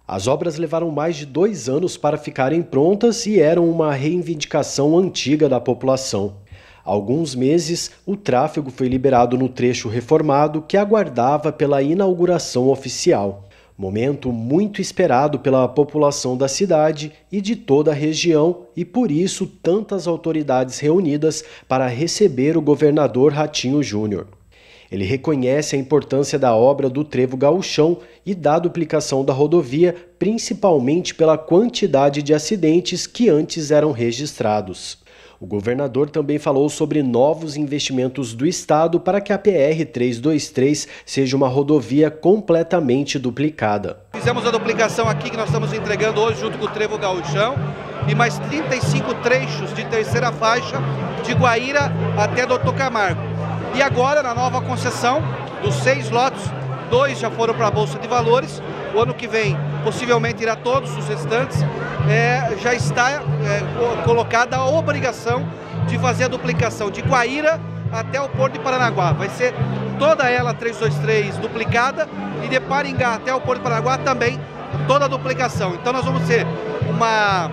As obras levaram mais de 2 anos para ficarem prontas e eram uma reivindicação antiga da população. Há alguns meses, o tráfego foi liberado no trecho reformado que aguardava pela inauguração oficial. Momento muito esperado pela população da cidade e de toda a região e por isso tantas autoridades reunidas para receber o governador Ratinho Júnior. Ele reconhece a importância da obra do Trevo Gauchão e da duplicação da rodovia, principalmente pela quantidade de acidentes que antes eram registrados. O governador também falou sobre novos investimentos do estado para que a PR-323 seja uma rodovia completamente duplicada. Fizemos a duplicação aqui que nós estamos entregando hoje junto com o Trevo Gauchão e mais 35 trechos de terceira faixa de Guaíra até Doutor Camargo. E agora, na nova concessão, dos 6 lotes, 2 já foram para a Bolsa de Valores. O ano que vem, possivelmente, irá todos os restantes. Já está colocada a obrigação de fazer a duplicação de Guaíra até o Porto de Paranaguá. Vai ser toda ela 323 duplicada e de Paringá até o Porto de Paranaguá também toda a duplicação. Então nós vamos ter uma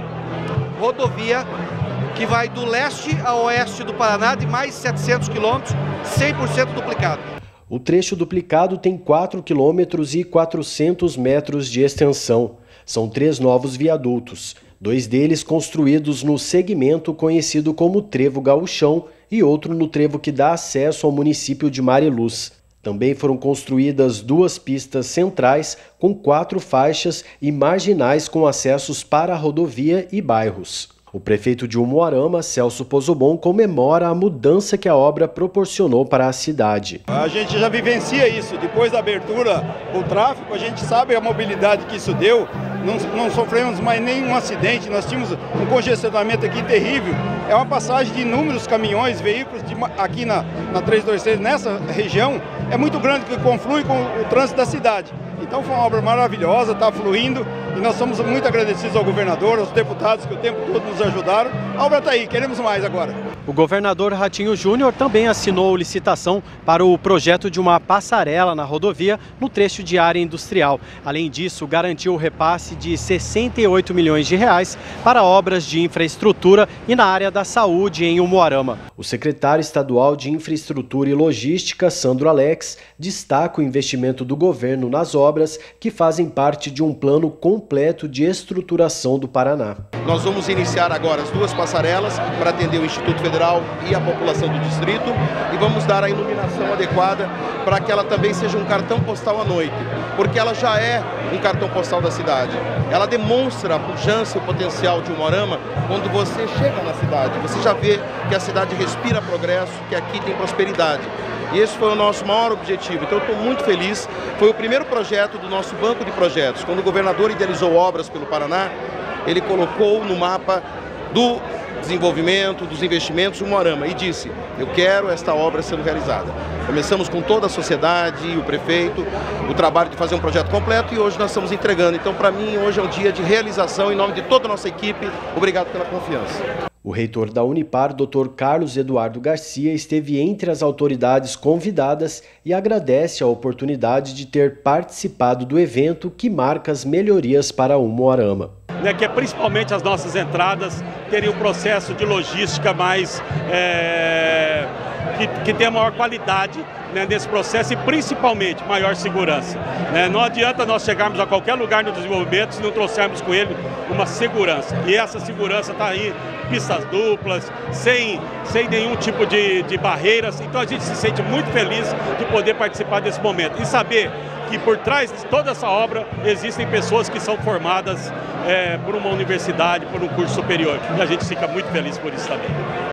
rodovia que vai do leste a oeste do Paraná de mais 700 quilômetros, 100% duplicado. O trecho duplicado tem 4 quilômetros e 400 metros de extensão. São 3 novos viadutos, 2 deles construídos no segmento conhecido como Trevo Gauchão e outro no trevo que dá acesso ao município de Mariluz. Também foram construídas 2 pistas centrais com 4 faixas e marginais com acessos para a rodovia e bairros. O prefeito de Umuarama, Celso Pozobon, comemora a mudança que a obra proporcionou para a cidade. A gente já vivencia isso. Depois da abertura do tráfego, a gente sabe a mobilidade que isso deu. Não sofremos mais nenhum acidente. Nós tínhamos um congestionamento aqui terrível. É uma passagem de inúmeros caminhões, veículos aqui na 323, nessa região, é muito grande, que conflui com o trânsito da cidade. Então foi uma obra maravilhosa, está fluindo e nós somos muito agradecidos ao governador, aos deputados que o tempo todo nos ajudaram. A obra está aí, queremos mais agora. O governador Ratinho Júnior também assinou licitação para o projeto de uma passarela na rodovia no trecho de área industrial. Além disso, garantiu o repasse de 68 milhões de reais para obras de infraestrutura e na área da saúde em Umuarama. O secretário estadual de Infraestrutura e Logística, Sandro Alex, destaca o investimento do governo nas obras que fazem parte de um plano completo de estruturação do Paraná. Nós vamos iniciar agora as 2 passarelas para atender o Instituto Federal e a população do distrito e vamos dar a iluminação adequada para que ela também seja um cartão postal à noite, porque ela já é um cartão postal da cidade. Ela demonstra a pujança e o potencial de Umuarama quando você chega na cidade. Você já vê que a cidade respira progresso, que aqui tem prosperidade. E esse foi o nosso maior objetivo. Então eu estou muito feliz. Foi o primeiro projeto do nosso banco de projetos. Quando o governador idealizou obras pelo Paraná, ele colocou no mapa do desenvolvimento, dos investimentos de Umuarama e disse: eu quero esta obra sendo realizada. Começamos com toda a sociedade e o prefeito, o trabalho de fazer um projeto completo e hoje nós estamos entregando. Então, para mim, hoje é um dia de realização em nome de toda a nossa equipe. Obrigado pela confiança. O reitor da Unipar, Dr. Carlos Eduardo Garcia, esteve entre as autoridades convidadas e agradece a oportunidade de ter participado do evento que marca as melhorias para Umuarama. Que é principalmente as nossas entradas terem um processo de logística mais que tenha maior qualidade, né, nesse processo e principalmente maior segurança. Não adianta nós chegarmos a qualquer lugar no desenvolvimento se não trouxermos com ele uma segurança. E essa segurança está aí, pistas duplas, sem nenhum tipo de barreiras. Então a gente se sente muito feliz de poder participar desse momento e saber que por trás de toda essa obra existem pessoas que são formadas por uma universidade, por um curso superior. E a gente fica muito feliz por isso também.